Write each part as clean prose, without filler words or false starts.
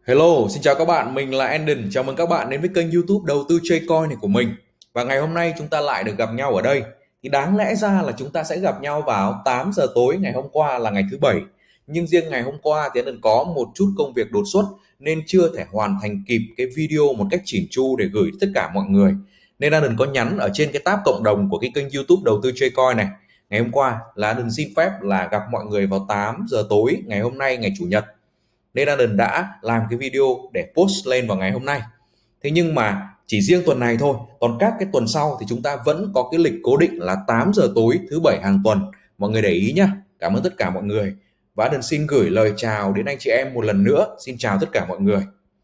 Hello, xin chào các bạn, mình là Endon. Chào mừng các bạn đến với kênh YouTube đầu tư chơi coin này của mình. Và ngày hôm nay chúng ta lại được gặp nhau ở đây. Thì đáng lẽ ra là chúng ta sẽ gặp nhau vào 8 giờ tối ngày hôm qua là ngày thứ Bảy. Nhưng riêng ngày hôm qua thì Endon có một chút công việc đột xuất nên chưa thể hoàn thành kịp cái video một cách chỉn chu để gửi tất cả mọi người. Nên Endon có nhắn ở trên cái tab cộng đồng của cái kênh YouTube đầu tư chơi coin này. Ngày hôm qua là Endon xin phép là gặp mọi người vào 8 giờ tối ngày hôm nay ngày Chủ nhật, nên Alan đã làm cái video để post lên vào ngày hôm nay. Thế nhưng mà chỉ riêng tuần này thôi, còn các cái tuần sau thì chúng ta vẫn có cái lịch cố định là 8 giờ tối thứ Bảy hàng tuần. Mọi người để ý nhé. Cảm ơn tất cả mọi người. Và Alan xin gửi lời chào đến anh chị em một lần nữa. Xin chào tất cả mọi người.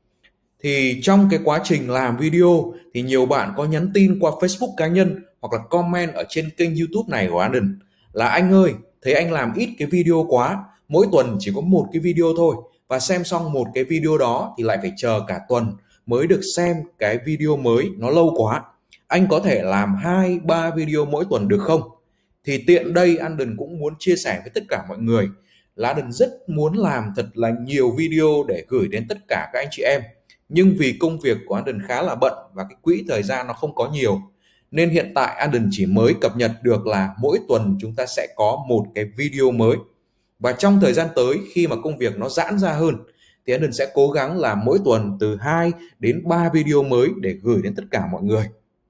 Thì trong cái quá trình làm video thì nhiều bạn có nhắn tin qua Facebook cá nhân hoặc là comment ở trên kênh YouTube này của Alan là anh ơi, thấy anh làm ít cái video quá, mỗi tuần chỉ có một cái video thôi, và xem xong một cái video đó thì lại phải chờ cả tuần mới được xem cái video mới, nó lâu quá. Anh có thể làm 2-3 video mỗi tuần được không? Thì tiện đây Andon cũng muốn chia sẻ với tất cả mọi người là Andon rất muốn làm thật là nhiều video để gửi đến tất cả các anh chị em. Nhưng vì công việc của Andon khá là bận và cái quỹ thời gian nó không có nhiều, nên hiện tại Andon chỉ mới cập nhật được là mỗi tuần chúng ta sẽ có một cái video mới. Và trong thời gian tới khi mà công việc nó giãn ra hơn thì Andon sẽ cố gắng làm mỗi tuần từ 2 đến 3 video mới để gửi đến tất cả mọi người.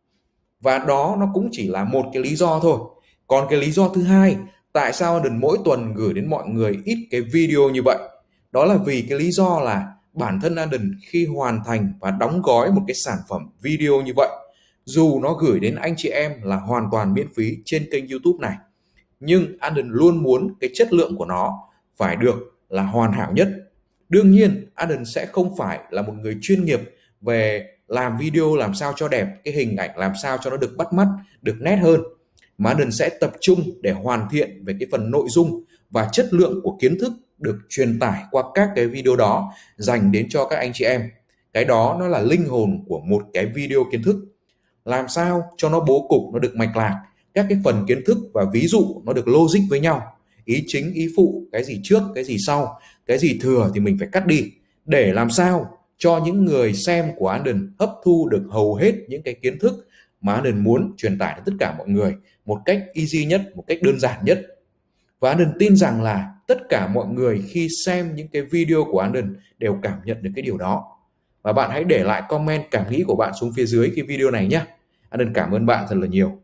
Và đó nó cũng chỉ là một cái lý do thôi. Còn cái lý do thứ hai, tại sao Andon mỗi tuần gửi đến mọi người ít cái video như vậy? Đó là vì cái lý do là bản thân Andon khi hoàn thành và đóng gói một cái sản phẩm video như vậy, dù nó gửi đến anh chị em là hoàn toàn miễn phí trên kênh YouTube này, nhưng Andon luôn muốn cái chất lượng của nó phải được là hoàn hảo nhất. Đương nhiên Andon sẽ không phải là một người chuyên nghiệp về làm video làm sao cho đẹp, cái hình ảnh làm sao cho nó được bắt mắt, được nét hơn, mà Andon sẽ tập trung để hoàn thiện về cái phần nội dung và chất lượng của kiến thức được truyền tải qua các cái video đó dành đến cho các anh chị em. Cái đó nó là linh hồn của một cái video kiến thức. Làm sao cho nó bố cục, nó được mạch lạc, các cái phần kiến thức và ví dụ nó được logic với nhau, ý chính ý phụ, cái gì trước cái gì sau, cái gì thừa thì mình phải cắt đi, để làm sao cho những người xem của Andon hấp thu được hầu hết những cái kiến thức mà Andon muốn truyền tải đến tất cả mọi người một cách easy nhất, một cách đơn giản nhất. Và Andon tin rằng là tất cả mọi người khi xem những cái video của Andon đều cảm nhận được cái điều đó. Và bạn hãy để lại comment cảm nghĩ của bạn xuống phía dưới cái video này nhé. Andon cảm ơn bạn thật là nhiều.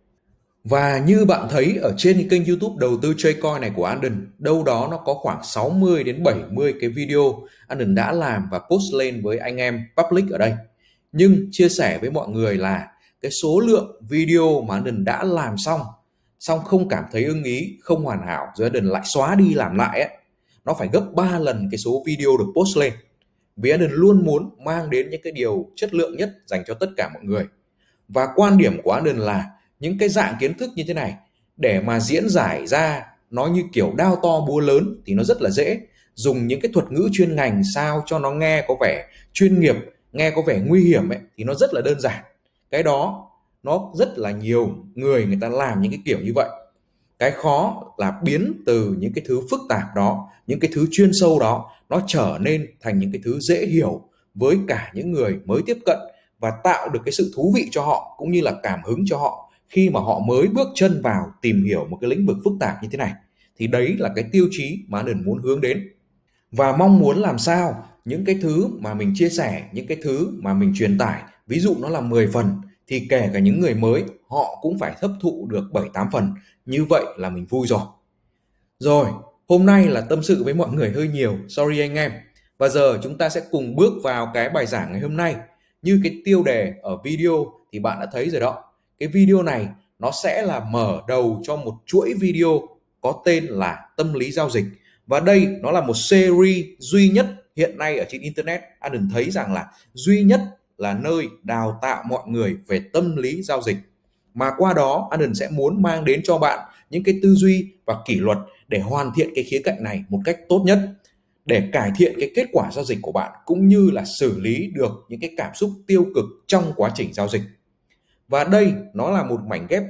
Và như bạn thấy ở trên cái kênh YouTube đầu tư chơi coin này của Andon, đâu đó nó có khoảng 60 đến 70 cái video Andon đã làm và post lên với anh em public ở đây. Nhưng chia sẻ với mọi người là cái số lượng video mà Andon đã làm xong không cảm thấy ưng ý, không hoàn hảo, rồi Andon lại xóa đi làm lại ấy, nó phải gấp 3 lần cái số video được post lên. Vì Andon luôn muốn mang đến những cái điều chất lượng nhất dành cho tất cả mọi người. Và quan điểm của Andon là những cái dạng kiến thức như thế này để mà diễn giải ra nó như kiểu đao to búa lớn thì nó rất là dễ. Dùng những cái thuật ngữ chuyên ngành sao cho nó nghe có vẻ chuyên nghiệp, nghe có vẻ nguy hiểm ấy, thì nó rất là đơn giản. Cái đó nó rất là nhiều người ta làm những cái kiểu như vậy. Cái khó là biến từ những cái thứ phức tạp đó, những cái thứ chuyên sâu đó, nó trở nên thành những cái thứ dễ hiểu với cả những người mới tiếp cận, và tạo được cái sự thú vị cho họ cũng như là cảm hứng cho họ khi mà họ mới bước chân vào tìm hiểu một cái lĩnh vực phức tạp như thế này. Thì đấy là cái tiêu chí mà Andon muốn hướng đến, và mong muốn làm sao những cái thứ mà mình chia sẻ, những cái thứ mà mình truyền tải, ví dụ nó là 10 phần thì kể cả những người mới họ cũng phải hấp thụ được 7-8 phần. Như vậy là mình vui rồi. Rồi, hôm nay là tâm sự với mọi người hơi nhiều, sorry anh em. Và giờ chúng ta sẽ cùng bước vào cái bài giảng ngày hôm nay. Như cái tiêu đề ở video thì bạn đã thấy rồi đó. Cái video này nó sẽ là mở đầu cho một chuỗi video có tên là tâm lý giao dịch. Và đây nó là một series duy nhất hiện nay ở trên Internet. Andon thấy rằng là duy nhất là nơi đào tạo mọi người về tâm lý giao dịch. Mà qua đó Andon sẽ muốn mang đến cho bạn những cái tư duy và kỷ luật để hoàn thiện cái khía cạnh này một cách tốt nhất, để cải thiện cái kết quả giao dịch của bạn cũng như là xử lý được những cái cảm xúc tiêu cực trong quá trình giao dịch. Và đây nó là một mảnh ghép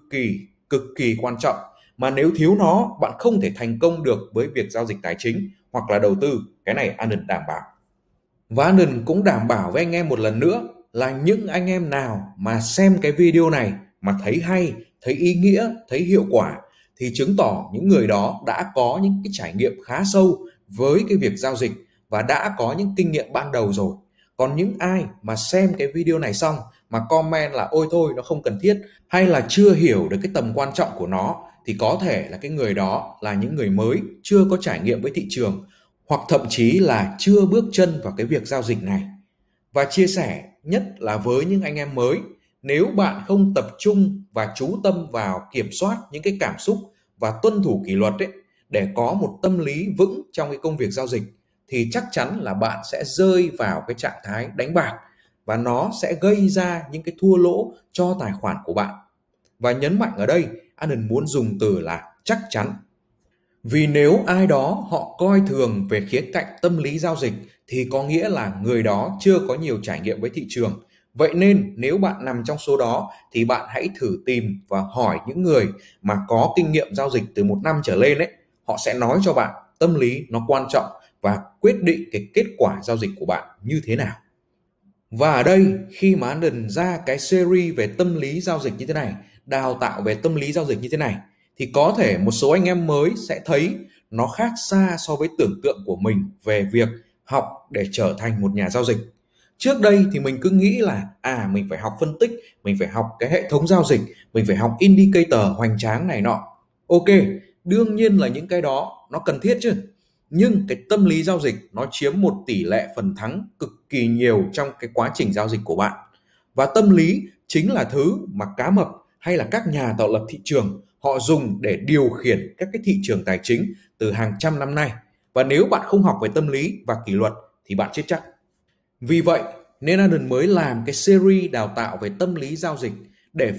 cực kỳ quan trọng, mà nếu thiếu nó bạn không thể thành công được với việc giao dịch tài chính hoặc là đầu tư, cái này Andon đảm bảo. Và Anden cũng đảm bảo với anh em một lần nữa là những anh em nào mà xem cái video này mà thấy hay, thấy ý nghĩa, thấy hiệu quả thì chứng tỏ những người đó đã có những cái trải nghiệm khá sâu với cái việc giao dịch và đã có những kinh nghiệm ban đầu rồi. Còn những ai mà xem cái video này xong mà comment là ôi thôi nó không cần thiết, hay là chưa hiểu được cái tầm quan trọng của nó, thì có thể là cái người đó là những người mới, chưa có trải nghiệm với thị trường, hoặc thậm chí là chưa bước chân vào cái việc giao dịch này. Và chia sẻ nhất là với những anh em mới, nếu bạn không tập trung và chú tâm vào kiểm soát những cái cảm xúc và tuân thủ kỷ luật ấy, để có một tâm lý vững trong cái công việc giao dịch, thì chắc chắn là bạn sẽ rơi vào cái trạng thái đánh bạc và nó sẽ gây ra những cái thua lỗ cho tài khoản của bạn. Và nhấn mạnh ở đây, Alan muốn dùng từ là chắc chắn. Vì nếu ai đó họ coi thường về khía cạnh tâm lý giao dịch thì có nghĩa là người đó chưa có nhiều trải nghiệm với thị trường. Vậy nên nếu bạn nằm trong số đó thì bạn hãy thử tìm và hỏi những người mà có kinh nghiệm giao dịch từ 1 năm trở lên ấy. Họ sẽ nói cho bạn tâm lý nó quan trọng và quyết định cái kết quả giao dịch của bạn như thế nào. Và ở đây khi mà Anden ra cái series về tâm lý giao dịch như thế này, đào tạo về tâm lý giao dịch như thế này, thì có thể một số anh em mới sẽ thấy nó khác xa so với tưởng tượng của mình về việc học để trở thành một nhà giao dịch. Trước đây thì mình cứ nghĩ là mình phải học phân tích, mình phải học cái hệ thống giao dịch, mình phải học indicator hoành tráng này nọ. Ok, đương nhiên là những cái đó nó cần thiết chứ. Nhưng cái tâm lý giao dịch nó chiếm một tỷ lệ phần thắng cực kỳ nhiều trong cái quá trình giao dịch của bạn. Và tâm lý chính là thứ mà cá mập hay là các nhà tạo lập thị trường họ dùng để điều khiển các cái thị trường tài chính từ hàng trăm năm nay. Và nếu bạn không học về tâm lý và kỷ luật thì bạn chết chắc. Vì vậy nên Alan mới làm cái series đào tạo về tâm lý giao dịch để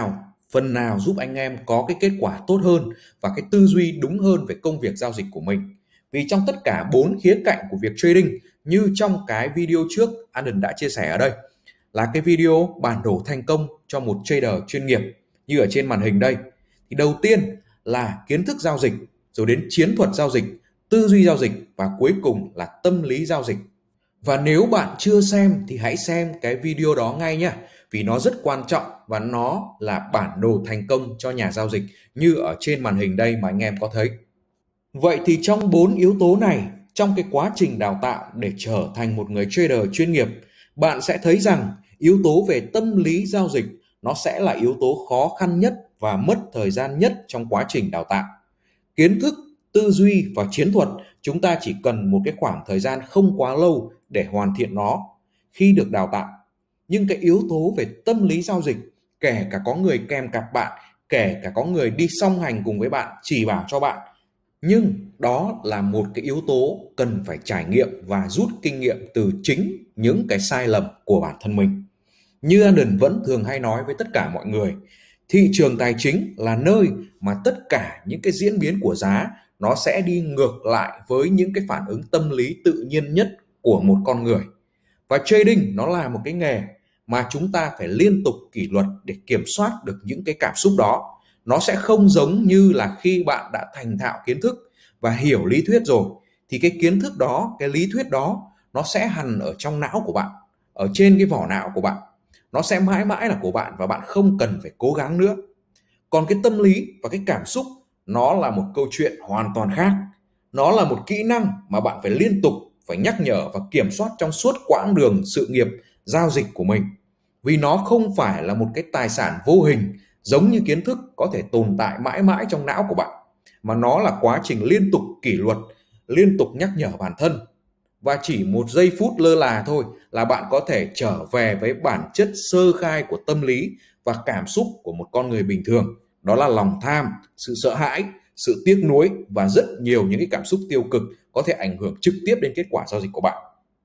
phần nào giúp anh em có cái kết quả tốt hơn và cái tư duy đúng hơn về công việc giao dịch của mình. Vì trong tất cả 4 khía cạnh của việc trading như trong cái video trước Alan đã chia sẻ ở đây, là cái video bản đồ thành công cho một trader chuyên nghiệp như ở trên màn hình đây, thì đầu tiên là kiến thức giao dịch, rồi đến chiến thuật giao dịch, tư duy giao dịch và cuối cùng là tâm lý giao dịch. Và nếu bạn chưa xem thì hãy xem cái video đó ngay nhé, vì nó rất quan trọng và nó là bản đồ thành công cho nhà giao dịch như ở trên màn hình đây mà anh em có thấy. Vậy thì trong 4 yếu tố này, trong cái quá trình đào tạo để trở thành một người trader chuyên nghiệp, bạn sẽ thấy rằng yếu tố về tâm lý giao dịch nó sẽ là yếu tố khó khăn nhất và mất thời gian nhất trong quá trình đào tạo. Kiến thức, tư duy và chiến thuật chúng ta chỉ cần một cái khoảng thời gian không quá lâu để hoàn thiện nó khi được đào tạo. Nhưng cái yếu tố về tâm lý giao dịch, kể cả có người kèm cặp bạn, kể cả có người đi song hành cùng với bạn chỉ bảo cho bạn, nhưng đó là một cái yếu tố cần phải trải nghiệm và rút kinh nghiệm từ chính những cái sai lầm của bản thân mình. Như Alan vẫn thường hay nói với tất cả mọi người, thị trường tài chính là nơi mà tất cả những cái diễn biến của giá nó sẽ đi ngược lại với những cái phản ứng tâm lý tự nhiên nhất của một con người. Và trading nó là một cái nghề mà chúng ta phải liên tục kỷ luật để kiểm soát được những cái cảm xúc đó. Nó sẽ không giống như là khi bạn đã thành thạo kiến thức và hiểu lý thuyết rồi, thì cái kiến thức đó, cái lý thuyết đó nó sẽ hằn ở trong não của bạn, ở trên cái vỏ não của bạn. Nó sẽ mãi mãi là của bạn và bạn không cần phải cố gắng nữa. Còn cái tâm lý và cái cảm xúc nó là một câu chuyện hoàn toàn khác. Nó là một kỹ năng mà bạn phải liên tục phải nhắc nhở và kiểm soát trong suốt quãng đường sự nghiệp giao dịch của mình. Vì nó không phải là một cái tài sản vô hình giống như kiến thức có thể tồn tại mãi mãi trong não của bạn, mà nó là quá trình liên tục kỷ luật, liên tục nhắc nhở bản thân. Và chỉ một giây phút lơ là thôi là bạn có thể trở về với bản chất sơ khai của tâm lý và cảm xúc của một con người bình thường. Đó là lòng tham, sự sợ hãi, sự tiếc nuối và rất nhiều những cái cảm xúc tiêu cực có thể ảnh hưởng trực tiếp đến kết quả giao dịch của bạn.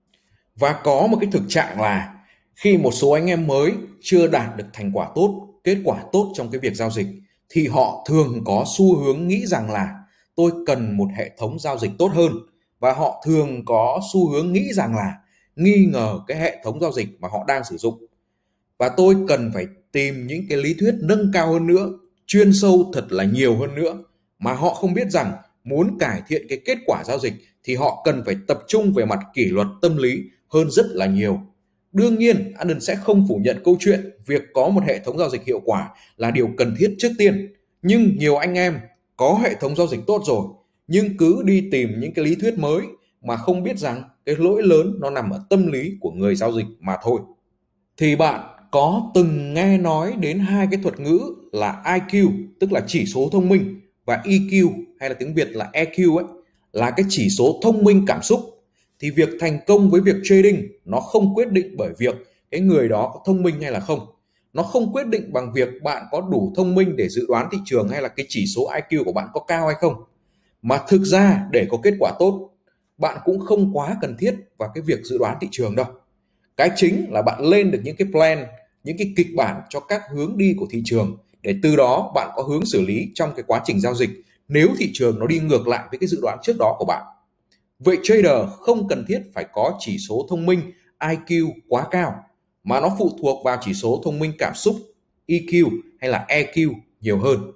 Và có một cái thực trạng là khi một số anh em mới chưa đạt được thành quả tốt, kết quả tốt trong cái việc giao dịch, thì họ thường có xu hướng nghĩ rằng là tôi cần một hệ thống giao dịch tốt hơn. Và họ thường có xu hướng nghĩ rằng là nghi ngờ cái hệ thống giao dịch mà họ đang sử dụng. Và tôi cần phải tìm những cái lý thuyết nâng cao hơn nữa, chuyên sâu thật là nhiều hơn nữa. Mà họ không biết rằng muốn cải thiện cái kết quả giao dịch thì họ cần phải tập trung về mặt kỷ luật tâm lý hơn rất là nhiều. Đương nhiên, Anden sẽ không phủ nhận câu chuyện việc có một hệ thống giao dịch hiệu quả là điều cần thiết trước tiên. Nhưng nhiều anh em có hệ thống giao dịch tốt rồi, nhưng cứ đi tìm những cái lý thuyết mới mà không biết rằng cái lỗi lớn nó nằm ở tâm lý của người giao dịch mà thôi. Thì bạn có từng nghe nói đến hai cái thuật ngữ là IQ, tức là chỉ số thông minh, và EQ hay là tiếng Việt là EQ ấy, là cái chỉ số thông minh cảm xúc. Thì việc thành công với việc trading nó không quyết định bởi việc cái người đó có thông minh hay là không. Nó không quyết định bằng việc bạn có đủ thông minh để dự đoán thị trường hay là cái chỉ số IQ của bạn có cao hay không. Mà thực ra để có kết quả tốt, bạn cũng không quá cần thiết vào cái việc dự đoán thị trường đâu. Cái chính là bạn lên được những cái plan, những cái kịch bản cho các hướng đi của thị trường, để từ đó bạn có hướng xử lý trong cái quá trình giao dịch nếu thị trường nó đi ngược lại với cái dự đoán trước đó của bạn. Vậy trader không cần thiết phải có chỉ số thông minh IQ quá cao, mà nó phụ thuộc vào chỉ số thông minh cảm xúc EQ hay là EQ nhiều hơn.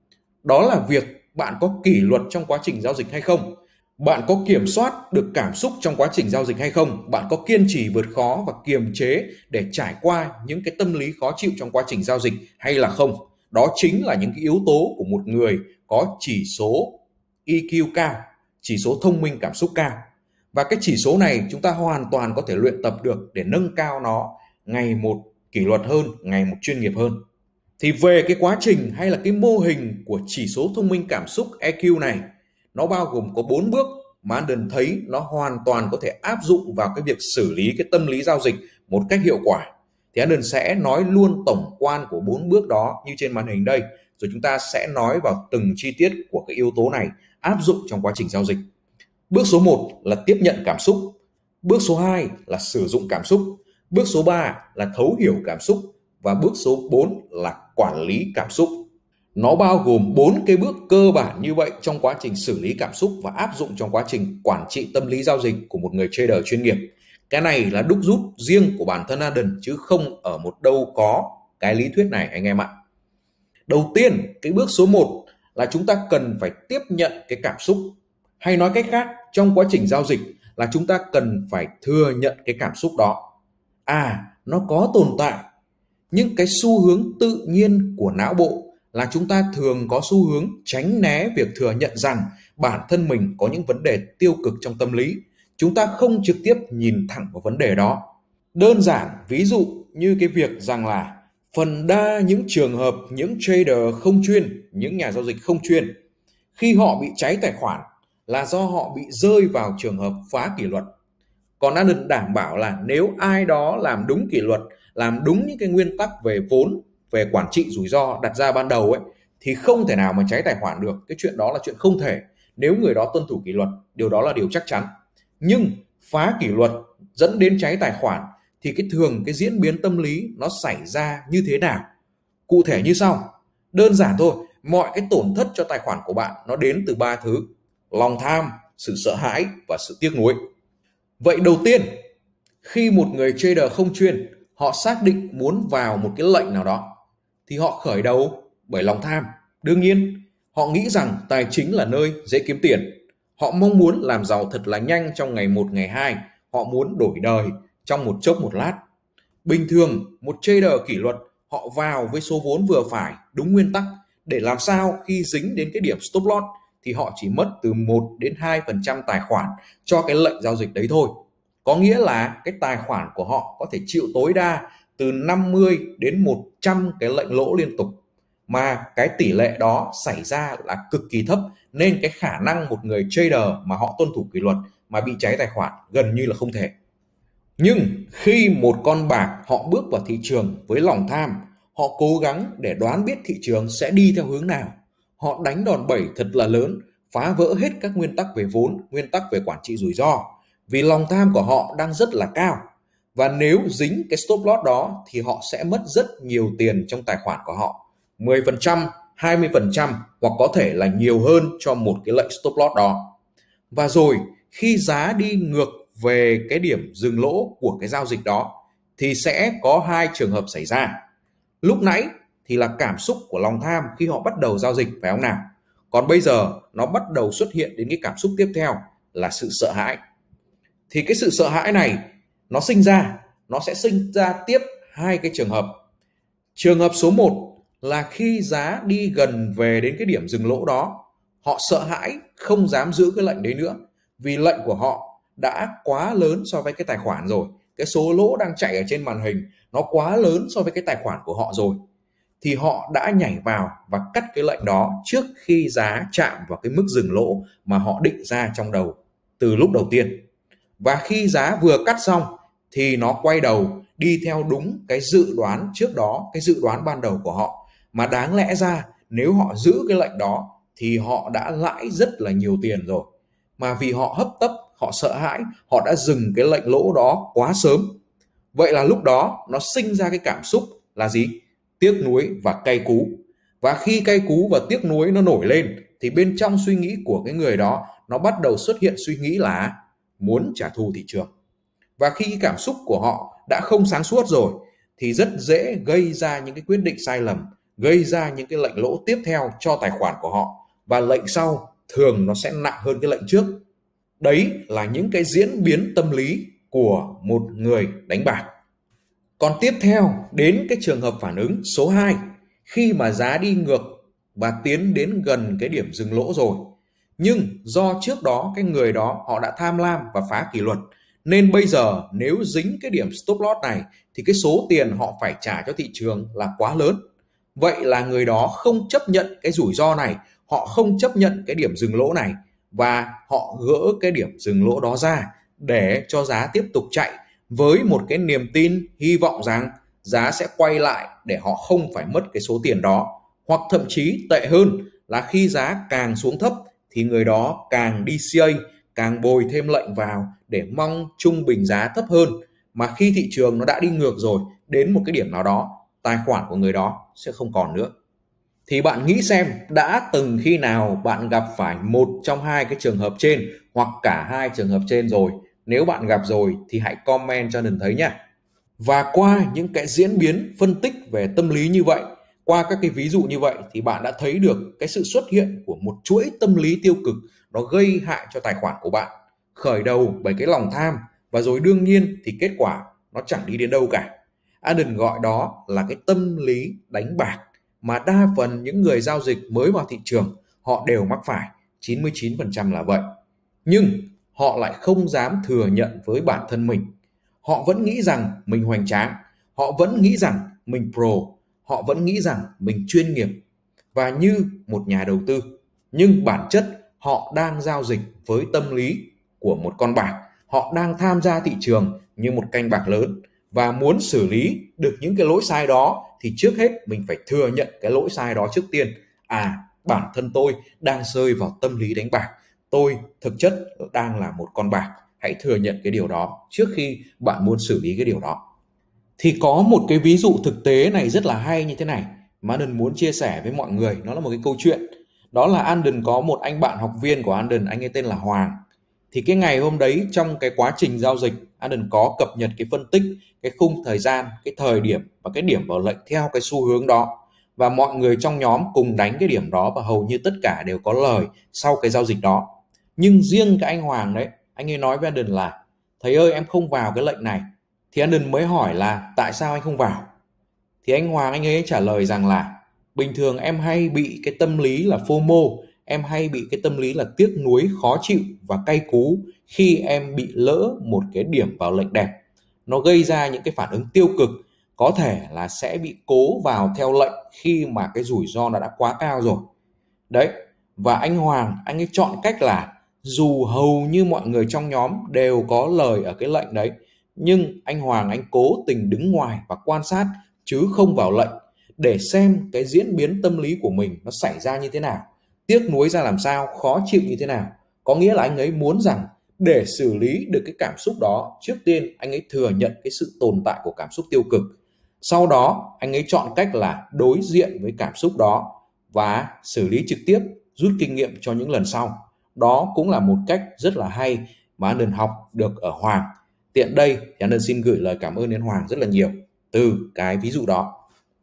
Đó là việc bạn có kỷ luật trong quá trình giao dịch hay không, bạn có kiểm soát được cảm xúc trong quá trình giao dịch hay không, bạn có kiên trì vượt khó và kiềm chế để trải qua những cái tâm lý khó chịu trong quá trình giao dịch hay là không. Đó chính là những cái yếu tố của một người có chỉ số EQ cao, chỉ số thông minh cảm xúc cao. Và cái chỉ số này chúng ta hoàn toàn có thể luyện tập được để nâng cao nó ngày một kỷ luật hơn, ngày một chuyên nghiệp hơn. Thì về cái quá trình hay là cái mô hình của chỉ số thông minh cảm xúc EQ này, nó bao gồm có 4 bước mà Anden thấy nó hoàn toàn có thể áp dụng vào cái việc xử lý cái tâm lý giao dịch một cách hiệu quả. Thì Anden sẽ nói luôn tổng quan của 4 bước đó như trên màn hình đây, rồi chúng ta sẽ nói vào từng chi tiết của cái yếu tố này áp dụng trong quá trình giao dịch. Bước số 1 là tiếp nhận cảm xúc, bước số 2 là sử dụng cảm xúc, bước số 3 là thấu hiểu cảm xúc, và bước số 4 là quản lý cảm xúc. Nó bao gồm 4 cái bước cơ bản như vậy trong quá trình xử lý cảm xúc và áp dụng trong quá trình quản trị tâm lý giao dịch của một người trader chuyên nghiệp. Cái này là đúc rút riêng của bản thân Anden chứ không ở một đâu có cái lý thuyết này anh em ạ. Đầu tiên, cái bước số 1 là chúng ta cần phải tiếp nhận cái cảm xúc. Hay nói cách khác, trong quá trình giao dịch là chúng ta cần phải thừa nhận cái cảm xúc đó. Nó có tồn tại, nhưng cái xu hướng tự nhiên của não bộ là chúng ta thường có xu hướng tránh né việc thừa nhận rằng bản thân mình có những vấn đề tiêu cực trong tâm lý. Chúng ta không trực tiếp nhìn thẳng vào vấn đề đó. Đơn giản, ví dụ như cái việc rằng là phần đa những trường hợp những trader không chuyên, những nhà giao dịch không chuyên, khi họ bị cháy tài khoản là do họ bị rơi vào trường hợp phá kỷ luật. Còn Anden đảm bảo là nếu ai đó làm đúng kỷ luật, làm đúng những cái nguyên tắc về vốn, về quản trị rủi ro đặt ra ban đầu ấy, thì không thể nào mà cháy tài khoản được. Cái chuyện đó là chuyện không thể nếu người đó tuân thủ kỷ luật, điều đó là điều chắc chắn. Nhưng phá kỷ luật dẫn đến cháy tài khoản thì cái diễn biến tâm lý nó xảy ra như thế nào? Cụ thể như sau. Đơn giản thôi, mọi cái tổn thất cho tài khoản của bạn nó đến từ 3 thứ: lòng tham, sự sợ hãi và sự tiếc nuối. Vậy đầu tiên, khi một người trader không chuyên, họ xác định muốn vào một cái lệnh nào đó, thì họ khởi đầu bởi lòng tham. Đương nhiên, họ nghĩ rằng tài chính là nơi dễ kiếm tiền. Họ mong muốn làm giàu thật là nhanh trong ngày 1, ngày 2. Họ muốn đổi đời trong một chốc một lát. Bình thường, một trader kỷ luật, họ vào với số vốn vừa phải, đúng nguyên tắc, để làm sao khi dính đến cái điểm stop loss thì họ chỉ mất từ 1 đến 2% tài khoản cho cái lệnh giao dịch đấy thôi. Có nghĩa là cái tài khoản của họ có thể chịu tối đa từ 50 đến 100 cái lệnh lỗ liên tục. Mà cái tỷ lệ đó xảy ra là cực kỳ thấp, nên cái khả năng một người trader mà họ tuân thủ kỷ luật mà bị cháy tài khoản gần như là không thể. Nhưng khi một con bạc họ bước vào thị trường với lòng tham, họ cố gắng để đoán biết thị trường sẽ đi theo hướng nào. Họ đánh đòn bẩy thật là lớn, phá vỡ hết các nguyên tắc về vốn, nguyên tắc về quản trị rủi ro. Vì lòng tham của họ đang rất là cao. Và nếu dính cái stop loss đó thì họ sẽ mất rất nhiều tiền trong tài khoản của họ. 10%, 20% hoặc có thể là nhiều hơn cho một cái lệnh stop loss đó. Và rồi khi giá đi ngược về cái điểm dừng lỗ của cái giao dịch đó thì sẽ có hai trường hợp xảy ra. Lúc nãy thì là cảm xúc của lòng tham khi họ bắt đầu giao dịch, phải không nào? Còn bây giờ nó bắt đầu xuất hiện đến cái cảm xúc tiếp theo là sự sợ hãi. Thì cái sự sợ hãi này nó sinh ra, nó sẽ sinh ra tiếp hai cái trường hợp. Trường hợp số 1 là khi giá đi gần về đến cái điểm dừng lỗ đó, họ sợ hãi không dám giữ cái lệnh đấy nữa, vì lệnh của họ đã quá lớn so với cái tài khoản rồi. Cái số lỗ đang chạy ở trên màn hình nó quá lớn so với cái tài khoản của họ rồi. Thì họ đã nhảy vào và cắt cái lệnh đó trước khi giá chạm vào cái mức dừng lỗ mà họ định ra trong đầu từ lúc đầu tiên. Và khi giá vừa cắt xong thì nó quay đầu đi theo đúng cái dự đoán trước đó, cái dự đoán ban đầu của họ. Mà đáng lẽ ra nếu họ giữ cái lệnh đó thì họ đã lãi rất là nhiều tiền rồi. Mà vì họ hấp tấp, họ sợ hãi, họ đã dừng cái lệnh lỗ đó quá sớm. Vậy là lúc đó nó sinh ra cái cảm xúc là gì? Tiếc nuối và cay cú. Và khi cay cú và tiếc nuối nó nổi lên thì bên trong suy nghĩ của cái người đó nó bắt đầu xuất hiện suy nghĩ là muốn trả thù thị trường. Và khi cái cảm xúc của họ đã không sáng suốt rồi thì rất dễ gây ra những cái quyết định sai lầm, gây ra những cái lệnh lỗ tiếp theo cho tài khoản của họ, và lệnh sau thường nó sẽ nặng hơn cái lệnh trước. Đấy là những cái diễn biến tâm lý của một người đánh bạc. Còn tiếp theo đến cái trường hợp phản ứng số 2, khi mà giá đi ngược và tiến đến gần cái điểm dừng lỗ rồi. Nhưng do trước đó cái người đó họ đã tham lam và phá kỷ luật, nên bây giờ nếu dính cái điểm stop loss này thì cái số tiền họ phải trả cho thị trường là quá lớn. Vậy là người đó không chấp nhận cái rủi ro này, họ không chấp nhận cái điểm dừng lỗ này và họ gỡ cái điểm dừng lỗ đó ra để cho giá tiếp tục chạy với một cái niềm tin, hy vọng rằng giá sẽ quay lại để họ không phải mất cái số tiền đó. Hoặc thậm chí tệ hơn là khi giá càng xuống thấp thì người đó càng đi CA, càng bồi thêm lệnh vào để mong trung bình giá thấp hơn. Mà khi thị trường nó đã đi ngược rồi, đến một cái điểm nào đó, tài khoản của người đó sẽ không còn nữa. Thì bạn nghĩ xem, đã từng khi nào bạn gặp phải một trong hai cái trường hợp trên hoặc cả hai trường hợp trên rồi? Nếu bạn gặp rồi thì hãy comment cho mình thấy nha. Và qua những cái diễn biến phân tích về tâm lý như vậy, qua các cái ví dụ như vậy thì bạn đã thấy được cái sự xuất hiện của một chuỗi tâm lý tiêu cực nó gây hại cho tài khoản của bạn. Khởi đầu bởi cái lòng tham và rồi đương nhiên thì kết quả nó chẳng đi đến đâu cả. Adam gọi đó là cái tâm lý đánh bạc mà đa phần những người giao dịch mới vào thị trường họ đều mắc phải, 99% là vậy. Nhưng họ lại không dám thừa nhận với bản thân mình. Họ vẫn nghĩ rằng mình hoành tráng, họ vẫn nghĩ rằng mình pro, họ vẫn nghĩ rằng mình chuyên nghiệp và như một nhà đầu tư. Nhưng bản chất họ đang giao dịch với tâm lý của một con bạc. Họ đang tham gia thị trường như một canh bạc lớn và muốn xử lý được những cái lỗi sai đó thì trước hết mình phải thừa nhận cái lỗi sai đó trước tiên. Bản thân tôi đang rơi vào tâm lý đánh bạc. Tôi thực chất đang là một con bạc. Hãy thừa nhận cái điều đó trước khi bạn muốn xử lý cái điều đó. Thì có một cái ví dụ thực tế này rất là hay như thế này mà Anden muốn chia sẻ với mọi người. Nó là một cái câu chuyện. Đó là Anden có một anh bạn học viên của Anden, anh ấy tên là Hoàng. Thì cái ngày hôm đấy trong cái quá trình giao dịch, Anden có cập nhật cái phân tích, cái khung thời gian, cái thời điểm và cái điểm vào lệnh theo cái xu hướng đó. Và mọi người trong nhóm cùng đánh cái điểm đó và hầu như tất cả đều có lời sau cái giao dịch đó. Nhưng riêng cái anh Hoàng đấy, anh ấy nói với Anden là: thầy ơi, em không vào cái lệnh này. Thì Anden mới hỏi là tại sao anh không vào? Thì anh Hoàng anh ấy trả lời rằng là bình thường em hay bị cái tâm lý là FOMO, em hay bị cái tâm lý là tiếc nuối, khó chịu và cay cú khi em bị lỡ một cái điểm vào lệnh đẹp. Nó gây ra những cái phản ứng tiêu cực, có thể là sẽ bị cố vào theo lệnh khi mà cái rủi ro nó đã quá cao rồi. Đấy, và anh Hoàng anh ấy chọn cách là dù hầu như mọi người trong nhóm đều có lời ở cái lệnh đấy, nhưng anh Hoàng anh cố tình đứng ngoài và quan sát chứ không vào lệnh để xem cái diễn biến tâm lý của mình nó xảy ra như thế nào, tiếc nuối ra làm sao, khó chịu như thế nào. Có nghĩa là anh ấy muốn rằng để xử lý được cái cảm xúc đó, trước tiên anh ấy thừa nhận cái sự tồn tại của cảm xúc tiêu cực. Sau đó anh ấy chọn cách là đối diện với cảm xúc đó và xử lý trực tiếp, rút kinh nghiệm cho những lần sau. Đó cũng là một cách rất là hay mà Anden học được ở Hoàng. Tiện đây thì Anden xin gửi lời cảm ơn đến Hoàng rất là nhiều từ cái ví dụ đó.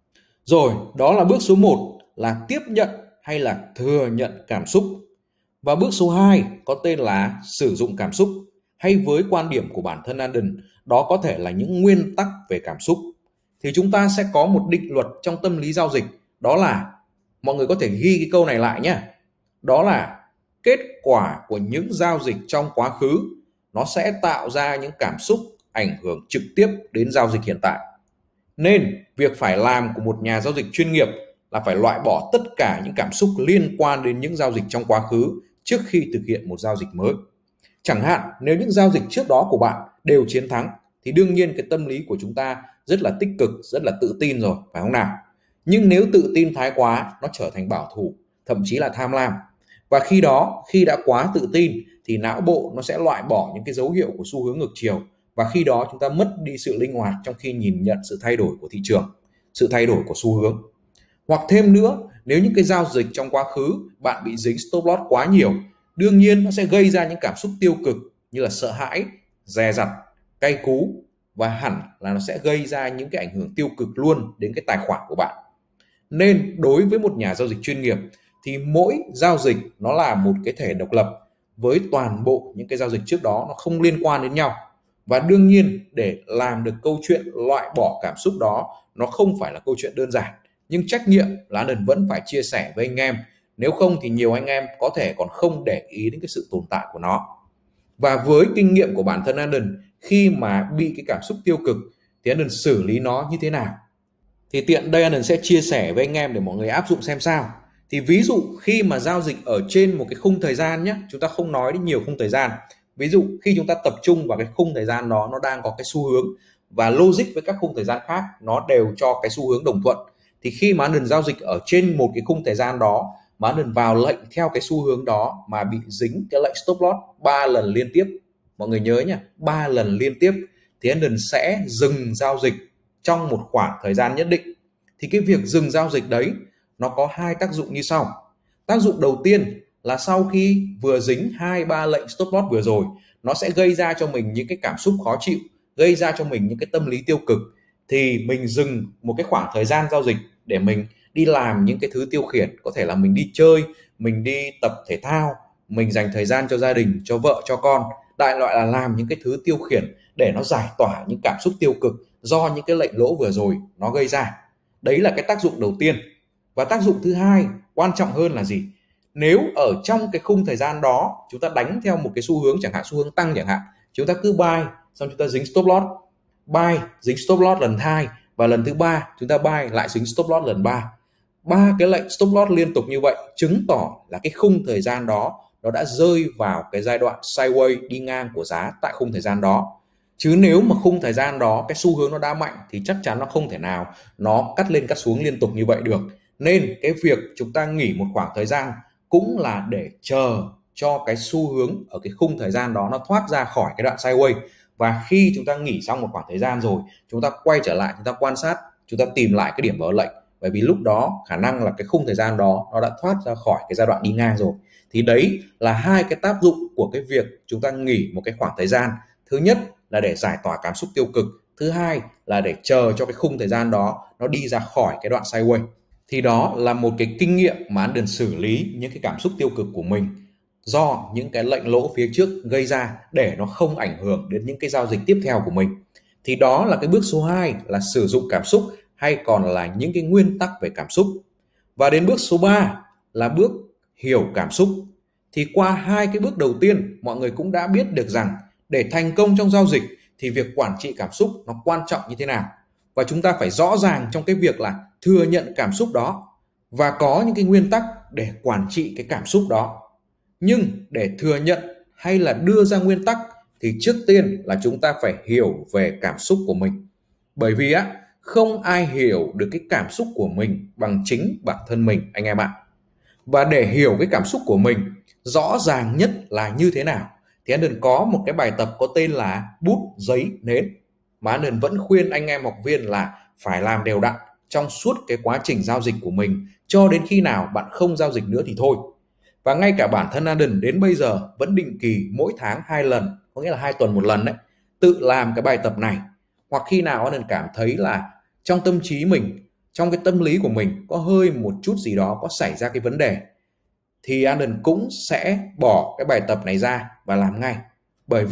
Rồi, đó là bước số 1 là tiếp nhận hay là thừa nhận cảm xúc. Và bước số 2 có tên là sử dụng cảm xúc hay với quan điểm của bản thân Anden, đó có thể là những nguyên tắc về cảm xúc, thì chúng ta sẽ có một định luật trong tâm lý giao dịch, đó là, mọi người có thể ghi cái câu này lại nhé, đó là kết quả của những giao dịch trong quá khứ nó sẽ tạo ra những cảm xúc ảnh hưởng trực tiếp đến giao dịch hiện tại. Nên việc phải làm của một nhà giao dịch chuyên nghiệp là phải loại bỏ tất cả những cảm xúc liên quan đến những giao dịch trong quá khứ trước khi thực hiện một giao dịch mới. Chẳng hạn nếu những giao dịch trước đó của bạn đều chiến thắng thì đương nhiên cái tâm lý của chúng ta rất là tích cực, rất là tự tin rồi, phải không nào? Nhưng nếu tự tin thái quá, nó trở thành bảo thủ, thậm chí là tham lam. Và khi đó, khi đã quá tự tin thì não bộ nó sẽ loại bỏ những cái dấu hiệu của xu hướng ngược chiều, và khi đó chúng ta mất đi sự linh hoạt trong khi nhìn nhận sự thay đổi của thị trường, sự thay đổi của xu hướng. Hoặc thêm nữa, nếu những cái giao dịch trong quá khứ bạn bị dính stop loss quá nhiều, đương nhiên nó sẽ gây ra những cảm xúc tiêu cực như là sợ hãi, dè dặt, cay cú, và hẳn là nó sẽ gây ra những cái ảnh hưởng tiêu cực luôn đến cái tài khoản của bạn. Nên đối với một nhà giao dịch chuyên nghiệp thì mỗi giao dịch nó là một cái thể độc lập với toàn bộ những cái giao dịch trước đó nó không liên quan đến nhau. Và đương nhiên để làm được câu chuyện loại bỏ cảm xúc đó, nó không phải là câu chuyện đơn giản, nhưng trách nhiệm là Anden vẫn phải chia sẻ với anh em, nếu không thì nhiều anh em có thể còn không để ý đến cái sự tồn tại của nó. Và với kinh nghiệm của bản thân Anden, khi mà bị cái cảm xúc tiêu cực thì Anden xử lý nó như thế nào, thì tiện đây Anden sẽ chia sẻ với anh em để mọi người áp dụng xem sao. Thì ví dụ khi mà giao dịch ở trên một cái khung thời gian nhé, chúng ta không nói đến nhiều khung thời gian. Ví dụ khi chúng ta tập trung vào cái khung thời gian đó, nó đang có cái xu hướng và logic với các khung thời gian khác nó đều cho cái xu hướng đồng thuận, thì khi mà Anden giao dịch ở trên một cái khung thời gian đó mà Anden vào lệnh theo cái xu hướng đó mà bị dính cái lệnh stop loss 3 lần liên tiếp, mọi người nhớ nhé, 3 lần liên tiếp, thì Anden sẽ dừng giao dịch trong một khoảng thời gian nhất định. Thì cái việc dừng giao dịch đấy nó có hai tác dụng như sau. Tác dụng đầu tiên là sau khi vừa dính 2-3 lệnh stop loss vừa rồi, nó sẽ gây ra cho mình những cái cảm xúc khó chịu, gây ra cho mình những cái tâm lý tiêu cực, thì mình dừng một cái khoảng thời gian giao dịch để mình đi làm những cái thứ tiêu khiển, có thể là mình đi chơi, mình đi tập thể thao, mình dành thời gian cho gia đình, cho vợ, cho con, đại loại là làm những cái thứ tiêu khiển để nó giải tỏa những cảm xúc tiêu cực do những cái lệnh lỗ vừa rồi nó gây ra. Đấy là cái tác dụng đầu tiên. Và tác dụng thứ hai quan trọng hơn là gì? Nếu ở trong cái khung thời gian đó chúng ta đánh theo một cái xu hướng, chẳng hạn xu hướng tăng chẳng hạn, chúng ta cứ buy xong chúng ta dính stop loss, buy dính stop loss lần 2, và lần thứ 3 chúng ta buy lại dính stop loss lần 3. 3 cái lệnh stop loss liên tục như vậy chứng tỏ là cái khung thời gian đó nó đã rơi vào cái giai đoạn sideways, đi ngang của giá tại khung thời gian đó. Chứ nếu mà khung thời gian đó cái xu hướng nó đã mạnh thì chắc chắn nó không thể nào nó cắt lên cắt xuống liên tục như vậy được. Nên cái việc chúng ta nghỉ một khoảng thời gian cũng là để chờ cho cái xu hướng ở cái khung thời gian đó nó thoát ra khỏi cái đoạn sideways. Và khi chúng ta nghỉ xong một khoảng thời gian rồi, chúng ta quay trở lại, chúng ta quan sát, chúng ta tìm lại cái điểm mở lệnh, bởi vì lúc đó khả năng là cái khung thời gian đó nó đã thoát ra khỏi cái giai đoạn đi ngang rồi. Thì đấy là hai cái tác dụng của cái việc chúng ta nghỉ một cái khoảng thời gian. Thứ nhất là để giải tỏa cảm xúc tiêu cực, thứ hai là để chờ cho cái khung thời gian đó nó đi ra khỏi cái đoạn sideways. Thì đó là một cái kinh nghiệm mà Anden xử lý những cái cảm xúc tiêu cực của mình do những cái lệnh lỗ phía trước gây ra, để nó không ảnh hưởng đến những cái giao dịch tiếp theo của mình. Thì đó là cái bước số 2 là sử dụng cảm xúc, hay còn là những cái nguyên tắc về cảm xúc. Và đến bước số 3 là bước hiểu cảm xúc. Thì qua hai cái bước đầu tiên, mọi người cũng đã biết được rằng để thành công trong giao dịch thì việc quản trị cảm xúc nó quan trọng như thế nào. Và chúng ta phải rõ ràng trong cái việc là thừa nhận cảm xúc đó và có những cái nguyên tắc để quản trị cái cảm xúc đó. Nhưng để thừa nhận hay là đưa ra nguyên tắc thì trước tiên là chúng ta phải hiểu về cảm xúc của mình. Bởi vì không ai hiểu được cái cảm xúc của mình bằng chính bản thân mình anh em ạ. Và để hiểu cái cảm xúc của mình rõ ràng nhất là như thế nào thì Anden có một cái bài tập có tên là bút, giấy, nến, mà Anden vẫn khuyên anh em học viên là phải làm đều đặn trong suốt cái quá trình giao dịch của mình, cho đến khi nào bạn không giao dịch nữa thì thôi. Và ngay cả bản thân Anden đến bây giờ vẫn định kỳ mỗi tháng 2 lần, có nghĩa là 2 tuần một lần đấy, tự làm cái bài tập này. Hoặc khi nào Anden cảm thấy là trong tâm trí mình, trong cái tâm lý của mình có hơi một chút gì đó có xảy ra cái vấn đề, thì Anden cũng sẽ bỏ cái bài tập này ra và làm ngay. Bởi vì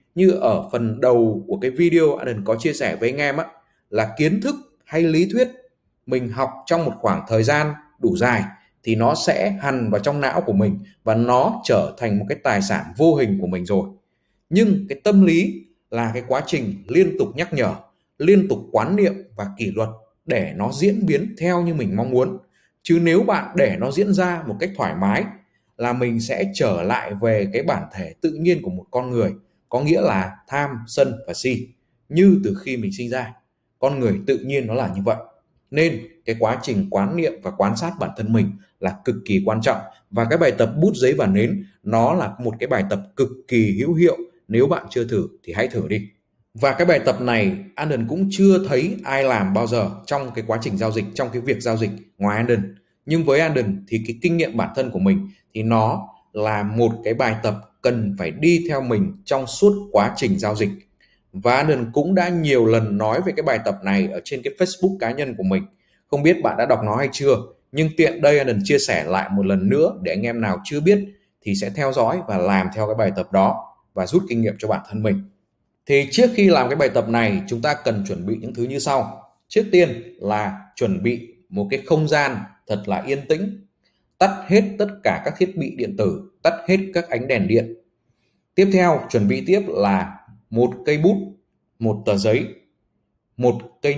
Như ở phần đầu của cái video Alan có chia sẻ với anh em á, là kiến thức hay lý thuyết mình học trong một khoảng thời gian đủ dài thì nó sẽ hằn vào trong não của mình và nó trở thành một cái tài sản vô hình của mình rồi. Nhưng cái tâm lý là cái quá trình liên tục nhắc nhở, liên tục quán niệm và kỷ luật để nó diễn biến theo như mình mong muốn. Chứ nếu bạn để nó diễn ra một cách thoải mái là mình sẽ trở lại về cái bản thể tự nhiên của một con người, có nghĩa là tham, sân và si, như từ khi mình sinh ra. Con người tự nhiên nó là như vậy. Nên cái quá trình quán niệm và quan sát bản thân mình là cực kỳ quan trọng, và cái bài tập bút giấy và nến nó là một cái bài tập cực kỳ hữu hiệu. Nếu bạn chưa thử thì hãy thử đi. Và cái bài tập này Alan cũng chưa thấy ai làm bao giờ trong cái quá trình giao dịch, trong cái việc giao dịch ngoài Alan. Nhưng với Alan thì cái kinh nghiệm bản thân của mình thì nó là một cái bài tập cần phải đi theo mình trong suốt quá trình giao dịch. Và Alan cũng đã nhiều lần nói về cái bài tập này ở trên cái Facebook cá nhân của mình. Không biết bạn đã đọc nó hay chưa, nhưng tiện đây Alan chia sẻ lại một lần nữa để anh em nào chưa biết thì sẽ theo dõi và làm theo cái bài tập đó và rút kinh nghiệm cho bản thân mình. Thì trước khi làm cái bài tập này, chúng ta cần chuẩn bị những thứ như sau. Trước tiên là chuẩn bị một cái không gian thật là yên tĩnh, tắt hết tất cả các thiết bị điện tử, tắt hết các ánh đèn điện. Tiếp theo chuẩn bị tiếp là một cây bút, một tờ giấy, một cây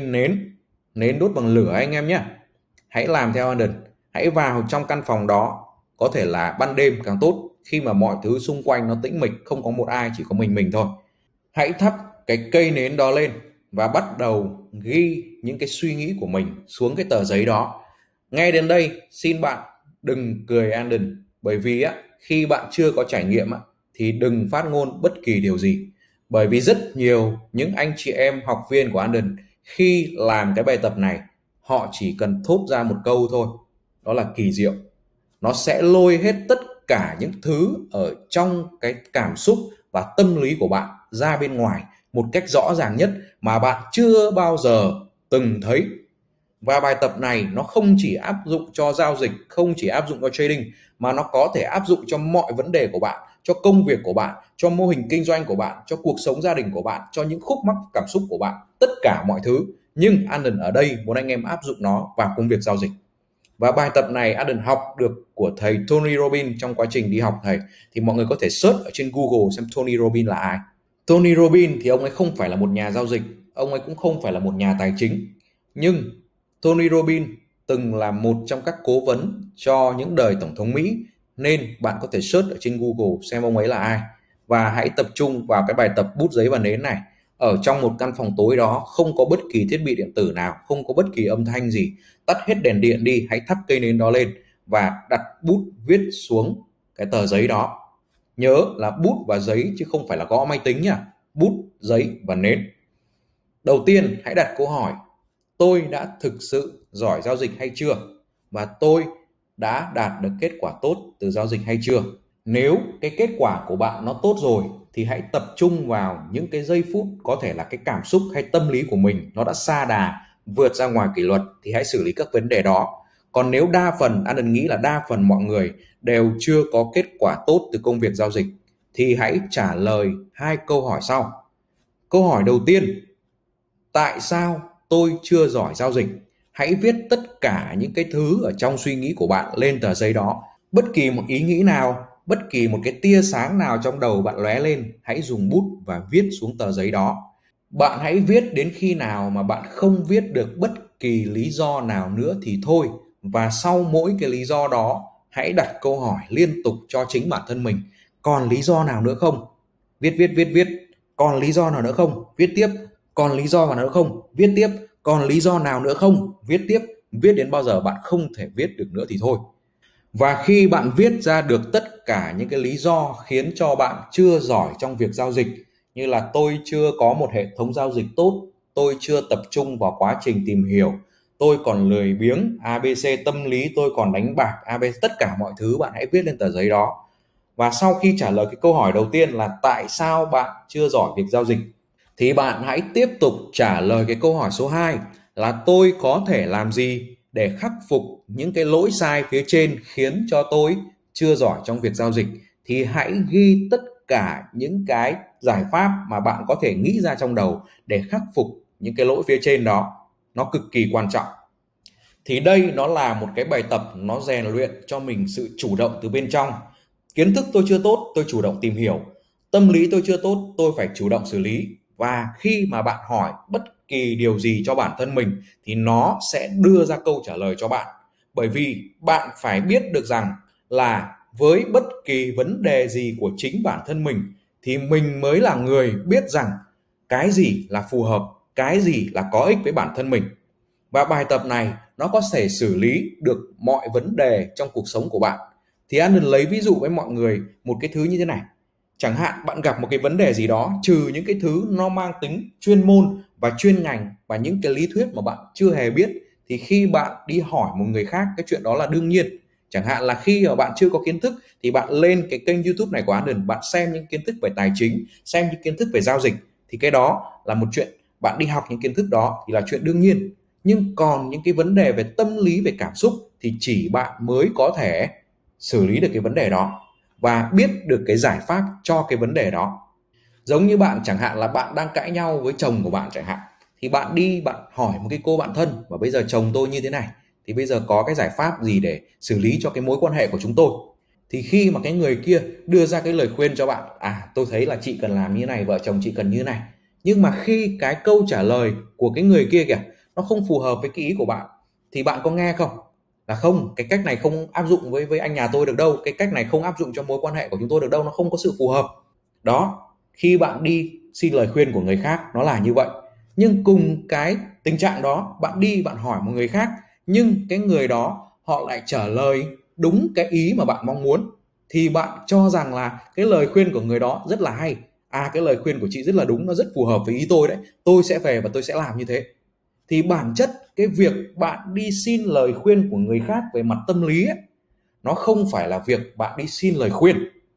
nến đốt bằng lửa anh em nhé. Hãy làm theo Alan, hãy vào trong căn phòng đó, có thể là ban đêm càng tốt, khi mà mọi thứ xung quanh nó tĩnh mịch, không có một ai, chỉ có mình thôi. Hãy thắp cái cây nến đó lên và bắt đầu ghi những cái suy nghĩ của mình xuống cái tờ giấy đó. Nghe đến đây xin bạn đừng cười Alan, bởi vì khi bạn chưa có trải nghiệm thì đừng phát ngôn bất kỳ điều gì. Bởi vì rất nhiều những anh chị em học viên của Alan khi làm cái bài tập này, họ chỉ cần thốt ra một câu thôi, đó là kỳ diệu. Nó sẽ lôi hết tất cả những thứ ở trong cái cảm xúc và tâm lý của bạn ra bên ngoài một cách rõ ràng nhất mà bạn chưa bao giờ từng thấy. Và bài tập này nó không chỉ áp dụng cho giao dịch, không chỉ áp dụng cho trading, mà nó có thể áp dụng cho mọi vấn đề của bạn, cho công việc của bạn, cho mô hình kinh doanh của bạn, cho cuộc sống gia đình của bạn, cho những khúc mắc cảm xúc của bạn, tất cả mọi thứ. Nhưng Alan ở đây muốn anh em áp dụng nó vào công việc giao dịch. Và bài tập này Alan học được của thầy Tony Robbins trong quá trình đi học thầy. Thì mọi người có thể search ở trên Google xem Tony Robbins là ai. Tony Robbins thì ông ấy không phải là một nhà giao dịch, ông ấy cũng không phải là một nhà tài chính. Nhưng Tony Robbins từng là một trong các cố vấn cho những đời Tổng thống Mỹ, nên bạn có thể search ở trên Google xem ông ấy là ai. Và hãy tập trung vào cái bài tập bút giấy và nến này. Ở trong một căn phòng tối đó, không có bất kỳ thiết bị điện tử nào, không có bất kỳ âm thanh gì. Tắt hết đèn điện đi, hãy thắp cây nến đó lên và đặt bút viết xuống cái tờ giấy đó. Nhớ là bút và giấy chứ không phải là gõ máy tính nhá. Bút, giấy và nến. Đầu tiên hãy đặt câu hỏi: tôi đã thực sự giỏi giao dịch hay chưa? Và tôi đã đạt được kết quả tốt từ giao dịch hay chưa? Nếu cái kết quả của bạn nó tốt rồi thì hãy tập trung vào những cái giây phút có thể là cái cảm xúc hay tâm lý của mình nó đã sa đà, vượt ra ngoài kỷ luật, thì hãy xử lý các vấn đề đó. Còn nếu đa phần, anh nghĩ là đa phần mọi người đều chưa có kết quả tốt từ công việc giao dịch, thì hãy trả lời hai câu hỏi sau. Câu hỏi đầu tiên: tại sao tôi chưa giỏi giao dịch? Hãy viết tất cả những cái thứ ở trong suy nghĩ của bạn lên tờ giấy đó. Bất kỳ một ý nghĩ nào, bất kỳ một cái tia sáng nào trong đầu bạn lóe lên, hãy dùng bút và viết xuống tờ giấy đó. Bạn hãy viết đến khi nào mà bạn không viết được bất kỳ lý do nào nữa thì thôi. Và sau mỗi cái lý do đó, hãy đặt câu hỏi liên tục cho chính bản thân mình: còn lý do nào nữa không? Viết. Còn lý do nào nữa không? Viết tiếp. Còn lý do nào nữa không? Viết tiếp. Còn lý do nào nữa không? Viết tiếp. Viết đến bao giờ bạn không thể viết được nữa thì thôi. Và khi bạn viết ra được tất cả những cái lý do khiến cho bạn chưa giỏi trong việc giao dịch, như là tôi chưa có một hệ thống giao dịch tốt, tôi chưa tập trung vào quá trình tìm hiểu, tôi còn lười biếng, ABC tâm lý, tôi còn đánh bạc, ABC, tất cả mọi thứ bạn hãy viết lên tờ giấy đó. Và sau khi trả lời cái câu hỏi đầu tiên là tại sao bạn chưa giỏi việc giao dịch, thì bạn hãy tiếp tục trả lời cái câu hỏi số 2 là tôi có thể làm gì để khắc phục những cái lỗi sai phía trên khiến cho tôi chưa giỏi trong việc giao dịch. Thì hãy ghi tất cả những cái giải pháp mà bạn có thể nghĩ ra trong đầu để khắc phục những cái lỗi phía trên đó. Nó cực kỳ quan trọng. Thì đây nó là một cái bài tập nó rèn luyện cho mình sự chủ động từ bên trong. Kiến thức tôi chưa tốt, tôi chủ động tìm hiểu. Tâm lý tôi chưa tốt, tôi phải chủ động xử lý. Và khi mà bạn hỏi bất kỳ điều gì cho bản thân mình thì nó sẽ đưa ra câu trả lời cho bạn. Bởi vì bạn phải biết được rằng là với bất kỳ vấn đề gì của chính bản thân mình thì mình mới là người biết rằng cái gì là phù hợp, cái gì là có ích với bản thân mình. Và bài tập này nó có thể xử lý được mọi vấn đề trong cuộc sống của bạn. Thì anh đừng lấy ví dụ với mọi người một cái thứ như thế này. Chẳng hạn bạn gặp một cái vấn đề gì đó, trừ những cái thứ nó mang tính chuyên môn và chuyên ngành và những cái lý thuyết mà bạn chưa hề biết, thì khi bạn đi hỏi một người khác, cái chuyện đó là đương nhiên. Chẳng hạn là khi mà bạn chưa có kiến thức thì bạn lên cái kênh YouTube này của Anden, bạn xem những kiến thức về tài chính, xem những kiến thức về giao dịch, thì cái đó là một chuyện. Bạn đi học những kiến thức đó thì là chuyện đương nhiên. Nhưng còn những cái vấn đề về tâm lý, về cảm xúc thì chỉ bạn mới có thể xử lý được cái vấn đề đó và biết được cái giải pháp cho cái vấn đề đó. Giống như bạn chẳng hạn là bạn đang cãi nhau với chồng của bạn chẳng hạn, thì bạn đi bạn hỏi một cái cô bạn thân và bây giờ chồng tôi như thế này, thì bây giờ có cái giải pháp gì để xử lý cho cái mối quan hệ của chúng tôi. Thì khi mà cái người kia đưa ra cái lời khuyên cho bạn, tôi thấy là chị cần làm như này, vợ chồng chị cần như này, nhưng mà khi cái câu trả lời của cái người kia kìa nó không phù hợp với cái ý của bạn thì bạn có nghe không? Là không, cái cách này không áp dụng với anh nhà tôi được đâu, cái cách này không áp dụng cho mối quan hệ của chúng tôi được đâu, nó không có sự phù hợp. Đó, khi bạn đi xin lời khuyên của người khác nó là như vậy. Nhưng cùng cái tình trạng đó, bạn đi bạn hỏi một người khác, nhưng cái người đó họ lại trả lời đúng cái ý mà bạn mong muốn, thì bạn cho rằng là cái lời khuyên của người đó rất là hay. Cái lời khuyên của chị rất là đúng, nó rất phù hợp với ý tôi đấy, tôi sẽ về và tôi sẽ làm như thế. Thì bản chất cái việc bạn đi xin lời khuyên của người khác về mặt tâm lý ấy, nó không phải là việc bạn đi xin lời khuyên,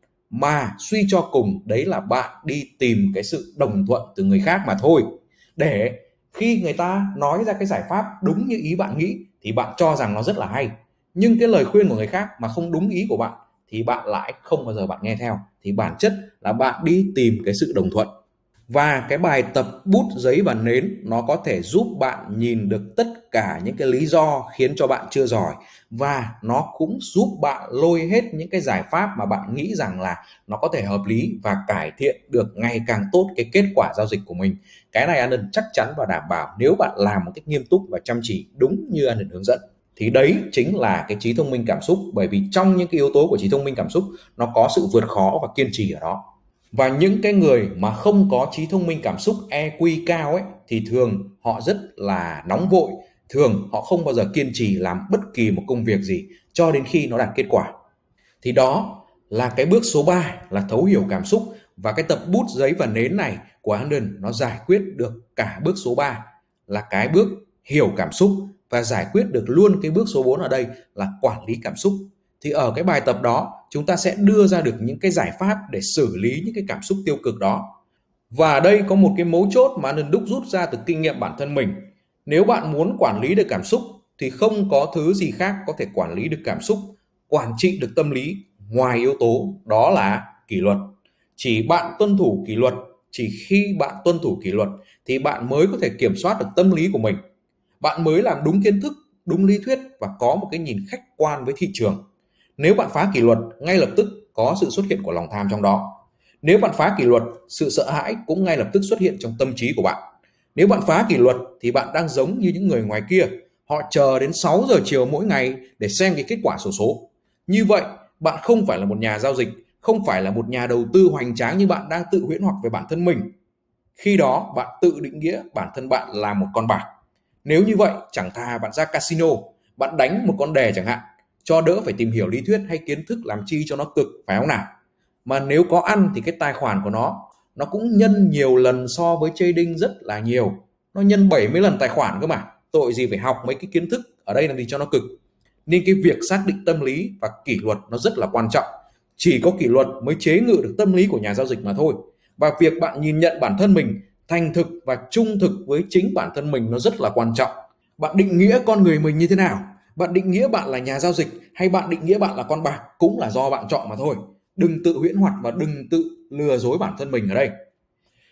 mà suy cho cùng đấy là bạn đi tìm cái sự đồng thuận từ người khác mà thôi. Để khi người ta nói ra cái giải pháp đúng như ý bạn nghĩ thì bạn cho rằng nó rất là hay, nhưng cái lời khuyên của người khác mà không đúng ý của bạn thì bạn lại không bao giờ bạn nghe theo. Thì bản chất là bạn đi tìm cái sự đồng thuận. Và cái bài tập bút giấy và nến nó có thể giúp bạn nhìn được tất cả những cái lý do khiến cho bạn chưa giỏi, và nó cũng giúp bạn lôi hết những cái giải pháp mà bạn nghĩ rằng là nó có thể hợp lý và cải thiện được ngày càng tốt cái kết quả giao dịch của mình. Cái này An chắc chắn và đảm bảo nếu bạn làm một cách nghiêm túc và chăm chỉ đúng như An hướng dẫn. Thì đấy chính là cái trí thông minh cảm xúc, bởi vì trong những cái yếu tố của trí thông minh cảm xúc nó có sự vượt khó và kiên trì ở đó. Và những cái người mà không có trí thông minh cảm xúc EQ cao ấy thì thường họ rất là nóng vội, thường họ không bao giờ kiên trì làm bất kỳ một công việc gì cho đến khi nó đạt kết quả. Thì đó là cái bước số 3 là thấu hiểu cảm xúc, và cái tập bút giấy và nến này của Anden nó giải quyết được cả bước số 3 là cái bước hiểu cảm xúc, và giải quyết được luôn cái bước số 4 ở đây là quản lý cảm xúc. Thì ở cái bài tập đó chúng ta sẽ đưa ra được những cái giải pháp để xử lý những cái cảm xúc tiêu cực đó. Và ở đây có một cái mấu chốt mà Anden đúc rút ra từ kinh nghiệm bản thân mình. Nếu bạn muốn quản lý được cảm xúc thì không có thứ gì khác có thể quản lý được cảm xúc, quản trị được tâm lý ngoài yếu tố đó là kỷ luật. Chỉ khi bạn tuân thủ kỷ luật thì bạn mới có thể kiểm soát được tâm lý của mình. Bạn mới làm đúng kiến thức, đúng lý thuyết và có một cái nhìn khách quan với thị trường. Nếu bạn phá kỷ luật, ngay lập tức có sự xuất hiện của lòng tham trong đó. Nếu bạn phá kỷ luật, sự sợ hãi cũng ngay lập tức xuất hiện trong tâm trí của bạn. Nếu bạn phá kỷ luật thì bạn đang giống như những người ngoài kia, họ chờ đến 6 giờ chiều mỗi ngày để xem cái kết quả xổ số. Như vậy, bạn không phải là một nhà giao dịch, không phải là một nhà đầu tư hoành tráng, như bạn đang tự huyễn hoặc về bản thân mình. Khi đó, bạn tự định nghĩa bản thân bạn là một con bạc. Nếu như vậy, chẳng thà bạn ra casino, bạn đánh một con đề chẳng hạn, cho đỡ phải tìm hiểu lý thuyết hay kiến thức làm chi cho nó cực, phải không nào? Mà nếu có ăn thì cái tài khoản của nó cũng nhân nhiều lần so với trading rất là nhiều. Nó nhân 70 lần tài khoản cơ mà. Tội gì phải học mấy cái kiến thức ở đây làm gì cho nó cực. Nên cái việc xác định tâm lý và kỷ luật nó rất là quan trọng. Chỉ có kỷ luật mới chế ngự được tâm lý của nhà giao dịch mà thôi. Và việc bạn nhìn nhận bản thân mình thành thực và trung thực với chính bản thân mình nó rất là quan trọng. Bạn định nghĩa con người mình như thế nào? Bạn định nghĩa bạn là nhà giao dịch hay bạn định nghĩa bạn là con bạc cũng là do bạn chọn mà thôi. Đừng tự huyễn hoặc và đừng tự lừa dối bản thân mình ở đây.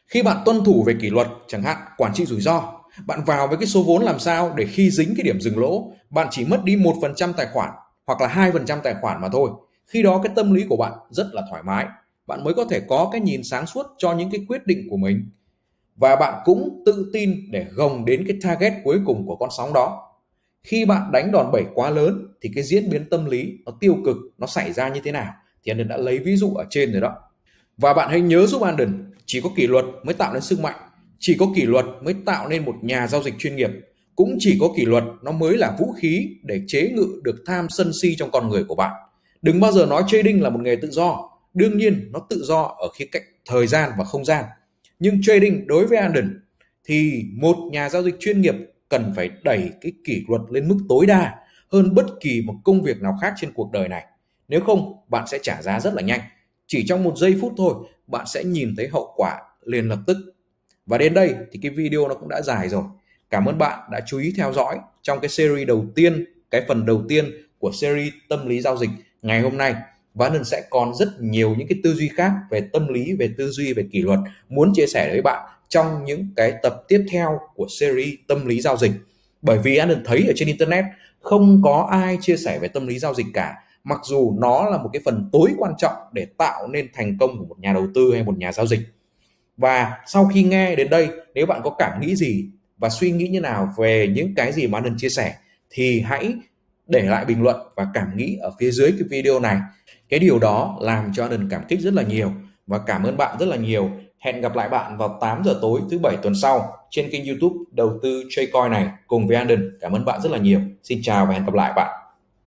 Khi bạn tuân thủ về kỷ luật, chẳng hạn quản trị rủi ro, bạn vào với cái số vốn làm sao để khi dính cái điểm dừng lỗ, bạn chỉ mất đi 1% tài khoản hoặc là 2% tài khoản mà thôi. Khi đó cái tâm lý của bạn rất là thoải mái, bạn mới có thể có cái nhìn sáng suốt cho những cái quyết định của mình, và bạn cũng tự tin để gồng đến cái target cuối cùng của con sóng đó. Khi bạn đánh đòn bẩy quá lớn thì cái diễn biến tâm lý nó tiêu cực nó xảy ra như thế nào thì anh đã lấy ví dụ ở trên rồi đó. Và bạn hãy nhớ giúp Anden, chỉ có kỷ luật mới tạo nên sức mạnh, chỉ có kỷ luật mới tạo nên một nhà giao dịch chuyên nghiệp, cũng chỉ có kỷ luật nó mới là vũ khí để chế ngự được tham sân si trong con người của bạn. Đừng bao giờ nói trading là một nghề tự do. Đương nhiên nó tự do ở khía cạnh thời gian và không gian. Nhưng trading đối với Anden thì một nhà giao dịch chuyên nghiệp cần phải đẩy cái kỷ luật lên mức tối đa hơn bất kỳ một công việc nào khác trên cuộc đời này. Nếu không, bạn sẽ trả giá rất là nhanh. Chỉ trong một giây phút thôi, bạn sẽ nhìn thấy hậu quả liền lập tức. Và đến đây thì cái video nó cũng đã dài rồi. Cảm ơn bạn đã chú ý theo dõi trong cái series đầu tiên, cái phần đầu tiên của series tâm lý giao dịch ngày hôm nay. Và Ninh sẽ còn rất nhiều những cái tư duy khác về tâm lý, về tư duy, về kỷ luật muốn chia sẻ với bạn trong những cái tập tiếp theo của series tâm lý giao dịch. Bởi vì anh thấy ở trên internet không có ai chia sẻ về tâm lý giao dịch cả, mặc dù nó là một cái phần tối quan trọng để tạo nên thành công của một nhà đầu tư hay một nhà giao dịch. Và sau khi nghe đến đây, nếu bạn có cảm nghĩ gì và suy nghĩ như nào về những cái gì mà anh chia sẻ thì hãy để lại bình luận và cảm nghĩ ở phía dưới cái video này. Cái điều đó làm cho Anden cảm kích rất là nhiều và cảm ơn bạn rất là nhiều. Hẹn gặp lại bạn vào 8 giờ tối thứ Bảy tuần sau trên kênh YouTube Đầu tư Chơi Coin này cùng với Anden. Cảm ơn bạn rất là nhiều. Xin chào và hẹn gặp lại bạn.